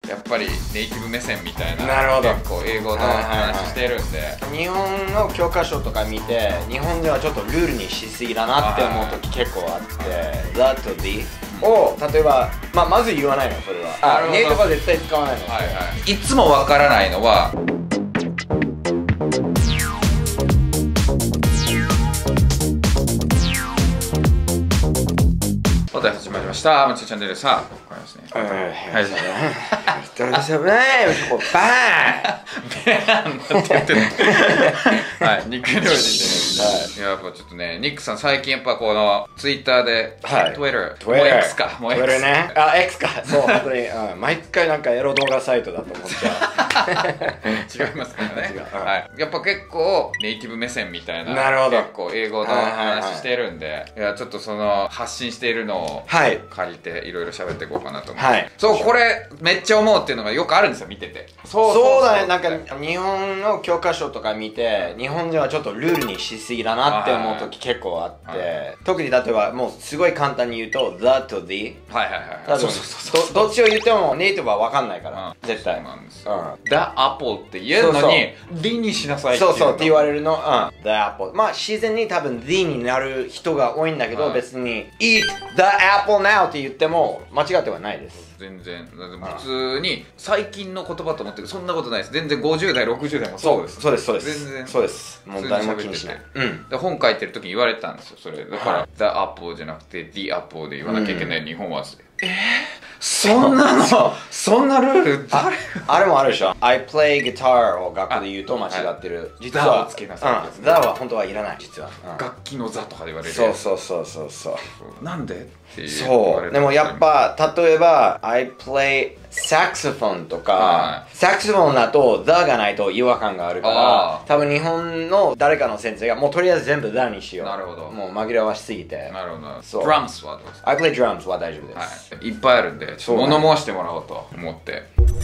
やっぱりネイティブ目線みたいな、 なるほど、 結構英語の話してるんで、 日本の教科書とか見て日本ではちょっとルールにしすぎだなって思う時結構あって The to the を例えば、まず言わないのそれは。ネイティブは絶対使わないの。 はいはい。いつもわからないのはお題始まりました。もちチャンネルさあ、これですね。はい。 どうでしょうね。バーンって言ってる。 はい、ニック料理で。やっぱちょっとね、ニックさん最近やっぱこのツイッターで、Twitter、もう X か、もう X ね。X か。そう、本当に毎回なんかエロ動画サイトだと思っちゃう。 違いますからね。はい。やっぱ結構ネイティブ目線みたいな、 なるほど、 結構英語の話してるんで、いやちょっとその発信しているのを借りていろいろ喋っていこうかなと思って。そう、これめっちゃ思うっていうのがよくあるんですよ、見てて。 そうだね。なんか日本の教科書とか見て日本人はちょっとルールにしすぎだなって思う時結構あって、特に例えばもうすごい簡単に言うと The to the、 どっちを言ってもネイティブは分かんないから絶対。 The Apple って言えるのに The にしなさいっていう。 そうって言われるの。The Apple、 まあ自然に多分 The になる人が多いんだけど、別に Eat the apple now って言っても間違ってはないです。 全然普通に最近の言葉と思ってる。そんなことないです。全然50代60代もそうです。 そうです全然そうです。 もう誰も気にしない。で本書いてる時に言われたんですよ、それだから、The Apple じゃなくて The Apple で言わなきゃいけない、日本は。そんなルールあれもあるでしょ。I play guitar を学校で言うと間違ってる。実はつけなさい。 ザは本当はいらない、実は。 楽器のザとかで言われる。 そうなんでっていう。 そうでもやっぱ例えば I play saxophone とか、サクソフォンだと The がないと違和感があるから、多分日本の誰かの先生がもうとりあえず全部 The にしよう。 なるほど。 もう紛らわしすぎて。 なるほど。ドラムスはどうですか？ I play drums は大丈夫です。 いっぱいあるんで物申してもらおうと思って。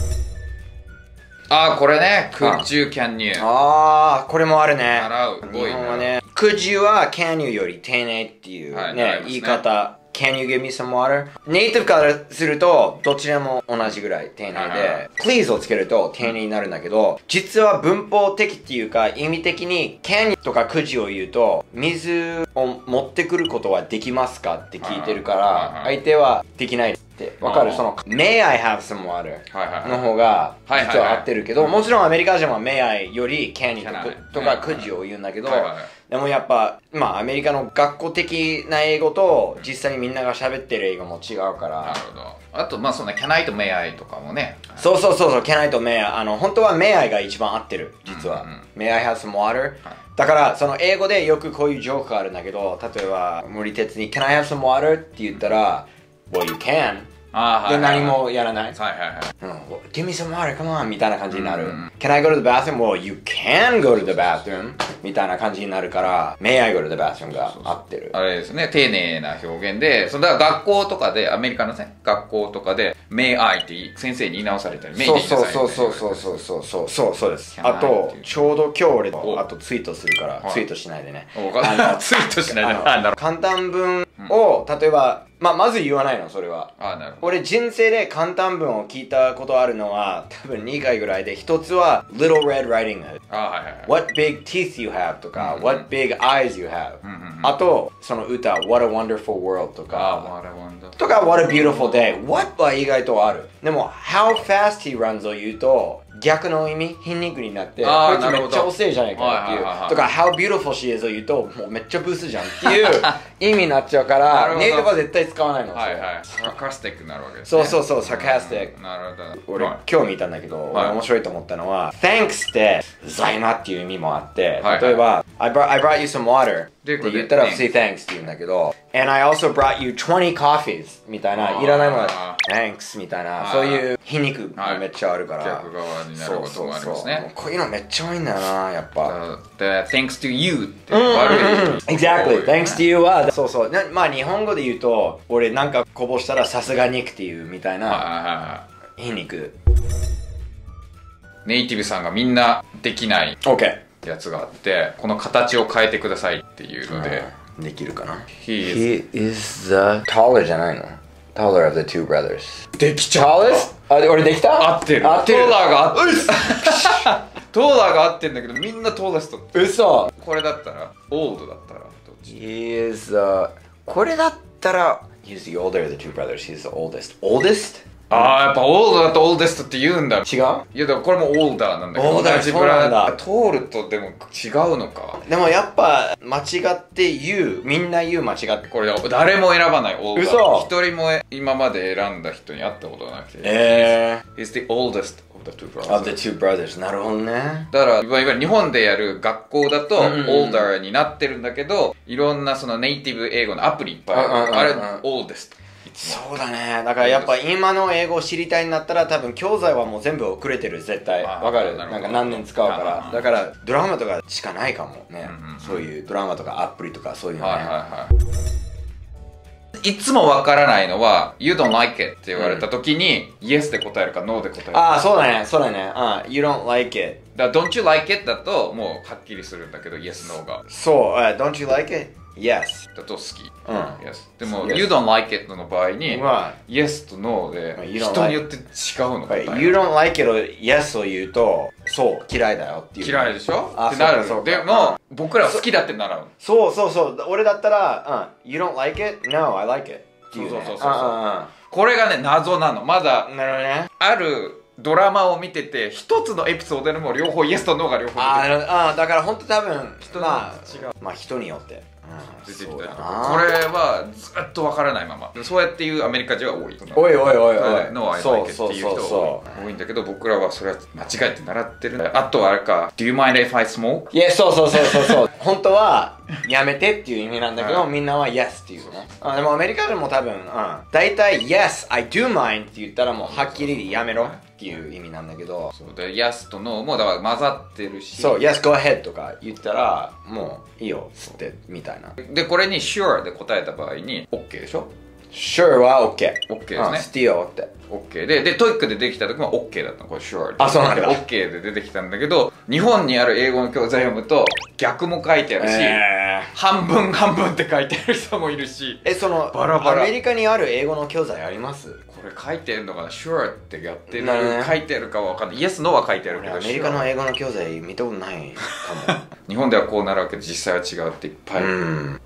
これね、could you, can you。 これもあるね。 日本はね、could you は can you より丁寧っていうね、言い方。Can you give me some water？ ネイティブからするとどちらも同じぐらい丁寧で、please をつけると丁寧になるんだけど、実は文法的っていうか意味的に can you とか could you を言うと、水を持ってくることはできますかって聞いてるから、相手はできないってわかる。その May I have some water の方が実は合ってるけど、もちろんアメリカ人は May I より can you とか could you を言うんだけど、でもやっぱアメリカの学校的な英語と実際にみんなが喋ってる英語も違うから。 なるほど。あとそんな Can I と May I とかもね。 そう Can I と May I、 本当は May I が一番合ってる実は。May I have some water、だからその英語でよくこういうジョークがあるんだけど、例えば森哲に Can I have some water って言ったら Well you canで何もやらない。Give me some water, come on みたいな感じになる。Can I go to the bathroom? Well, you can go to the bathroom みたいな感じになるから、May I go to the bathroom が合ってる。 あれですね、丁寧な表現で、だから学校とかで、アメリカのね、学校とかで、May I って先生に言い直されたり、May で言いなさい。 そうです。あと、ちょうど今日俺あとツイートするから、ツイートしないでね。 ツイートしないで。 簡単文を、例えば、まず言わないの、それは。俺人生で簡単文を聞いたことあるのは多分2回ぐらいで、一つは Little Red Riding Hood、What big teeth you have とか、What big eyes you have、あとその歌 What a wonderful world とか、What a beautiful day。What は意外とある。でも How fast he runs を言うと逆の意味、皮肉になって、こいつめっちゃ遅いじゃないかっていう。とか How beautiful she is を言うともうめっちゃブスじゃんっていう意味になっちゃうから、ネイティブは絶対使わないの。 サカスティックになるわけですね。 そうサカスティック。 なるほど。 俺今日見たんだけど、面白いと思ったのは Thanks ってざいまっていう意味もあって、例えば I brought you some water って言ったら Say thanks って言うんだけど、 And I also brought you 20 coffees みたいな、いらないのは Thanks みたいな、そういう皮肉がめっちゃあるから、 逆側になることもありますね。 こういうのめっちゃ多いんだよな、やっぱ。 Thanks to you って悪い。 Exactly Thanks to you は日本語で言うと、俺なんかこぼしたらさすがにっていうみたいな皮肉。 ネイティブさんがみんなできないやつがあって、この形を変えてくださいっていうので、 できるかな。 He is the taller じゃないの？ Taller of the two brothers。 できちゃう。 俺できた？ 合ってる。トーラーが合ってる。トーラーが合ってるんだけど、みんなトーレストって。 嘘。 これだったら、オールドだったら、どっち？ He is, これだったら、He's the older of the two brothers. He's the oldest. Oldest? ああ、やっぱオールドだとオールデストって言うんだ。 違う？ いや、でもこれもオールダーなんだけど、 オールダー、 同じブそうなんだ。 ラトールとでも違うのか。 でもやっぱ、間違って言う。みんな言う間違って。 これ誰も選ばないオールダー。 嘘。 一人も今まで選んだ人に会ったことがなくて。He's the oldest of the two brothers. Of the two brothers. なるほどね。 だから、いわゆる日本でやる学校だと、オールダーになってるんだけど、いろんなそのネイティブ英語のアプリいっぱいある。あれ、オールデスト。 そうだね。だからやっぱ今の英語を知りたいんだったら多分教材はもう全部遅れてる、絶対。わかる？なんか何年使うから。だからドラマとかしかないかもね。そういうドラマとかアプリとかそういうのね。いつもわからないのは You don't like it って言われた時に Yes で答えるか No で答えるか。 ああ、そうだね。そうだね。You don't like it。 だから Don't you like it だともうはっきりするんだけど Yes No が。 そう。Don't you like it?Yes だと好き。Yes でも You don't like it の場合に Yes と No で人によって違うの。 You don't like it を Yes を言うとそう嫌いだよっていう。 嫌いでしょってなる。でも僕らは好きだって習う。 そうそうそう。俺だったら You don't like it? No, I like it っていう。 そうそうそうそう。これがね謎なの。まだあるドラマを見てて一つのエピソードでも両方イエスとノーが両方出てくる。 だから本当多分まあ人によって出てきたりとか、これはずっとわからないままそうやっていうアメリカ人は多い。 おいおいおいおいノーアイライケっていう人多いんだけど、僕らはそれは間違えて習ってる。あとはあれか Do you mind if I smoke? いやそうそうそうそうそう本当はやめてっていう意味なんだけど、みんなは Yes っていうね。でもアメリカでも多分大体 Yes I do mind って言ったらもうはっきりやめろっていう意味なんだけど、 そうで Yes と No もだから混ざってるし、 そう Yes go ahead とか言ったらもういいよつってみたいな。 でこれに Sure で答えた場合に OK でしょ。 Sure は OK ですね。 Still OK でトイックでできた時も OK だったの。これ Sure でそうなんだ。 OK で出てきたんだけど、日本にある英語の教材読むと逆も書いてあるし、半分半分って書いてある人もいるし、 そのバラバラ。 アメリカにある英語の教材あります？ これ書いてるのかな。 Sure ってやってる、書いてあるかは分かんない。 Yes No は書いてあるけどアメリカの英語の教材見たことないかも日本ではこう習うけど実際は違うっていっぱい。Pardon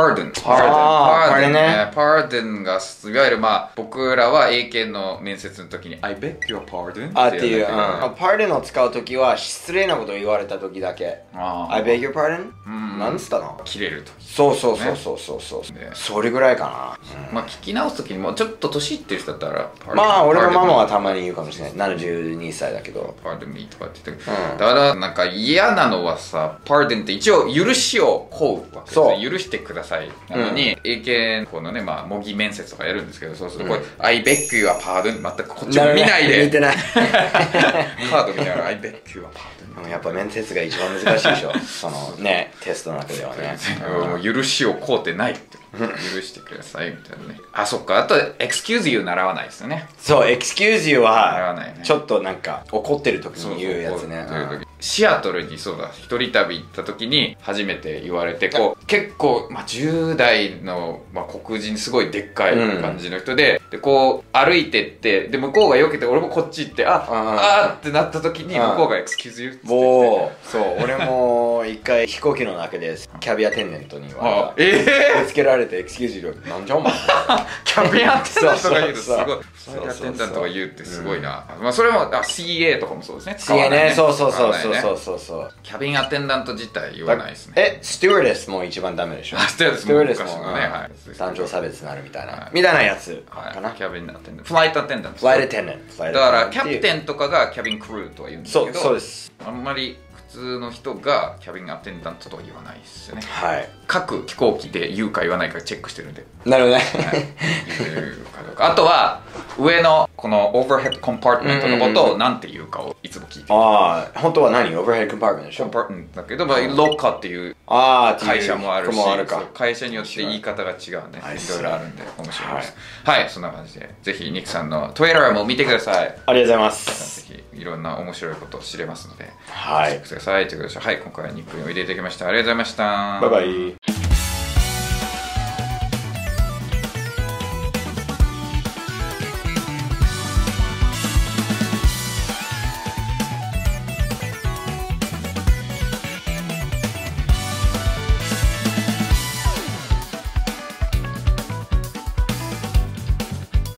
ね。 Pardon がいわゆる僕らは英検の面接の時に I beg your pardon っていう、Pardon を使う時は失礼なことを言われた時だけ。I beg your pardon? なんつったの？ 切れると。 そうそうそうそうそうそう、それぐらいかな。聞き直す時にもちょっと年いってる人だったら俺のママはたまに言うかもしれない。72歳だけど Pardon me とかって言って、だからなんか嫌なのはさ、Pardon って一応許しを請うわけですよ。許してくださいなのに、英検このね模擬面接とかやるんですけど、そうするとこれ I beg you a pardon 全くこっちも見ないで見てないカード見ながら I beg you a pardon。 やっぱ面接が一番難しいでしょそのねテストの中ではね。 もう許しを請うてないって許してくださいみたいなね。そっか。あと excuse you 習わないですよね。 そう excuse you はない、ね、 ちょっとなんか怒ってる時に言うやつね。 シアトルにそうだ一人旅行った時に初めて言われて、こう結構、10代の、黒人すごいでっかい感じの人で、でこう歩いてってで向こうが避けて俺もこっち行ってってなった時に向こうが excuse you って言って、 そう俺も一回飛行機の中でキャビアテンデントに言われた。ぶつけられて excuse you なんじゃお前キャビアテンダントが言うとすごい。キャビアテンダントが言うってすごいな。それもCA とかもそうですね。 CA ね。そうそうキャビンアテンダント自体言わないですね。 スチュワーデスも一番ダメでしょ。 スチュワーデスもね、 男女差別になるみたいなみたいなやつかな。 キャビンアテンダント、フライトアテンダント。 フライトアテンダント。 だからキャプテンとかがキャビンクルーとは言うんですけど、 そうです。 あんまり普通の人がキャビンアテンダントとは言わないですよね。 はい。 各飛行機で言うか言わないかチェックしてるんで。 なるほどね。 言うかどうか。あとは上のこのオーバーヘッドコンパートメントのことを何て言うかをいつも聞いてる。 本当は何？オーバーヘッドコンパートメントでしょ？ コンパートメントだけど、ロッカーっていう会社もあるし、会社によって言い方が違うんで、いろいろあるんで面白いです。はい、そんな感じでぜひニックさんの Twitter も見てください。 ありがとうございます。 ぜひいろんな面白いことを知れますので、 はい。 チェックしてくださいということで、はい、今回はニックにおいでいただきました。ありがとうございました。 バイバイ。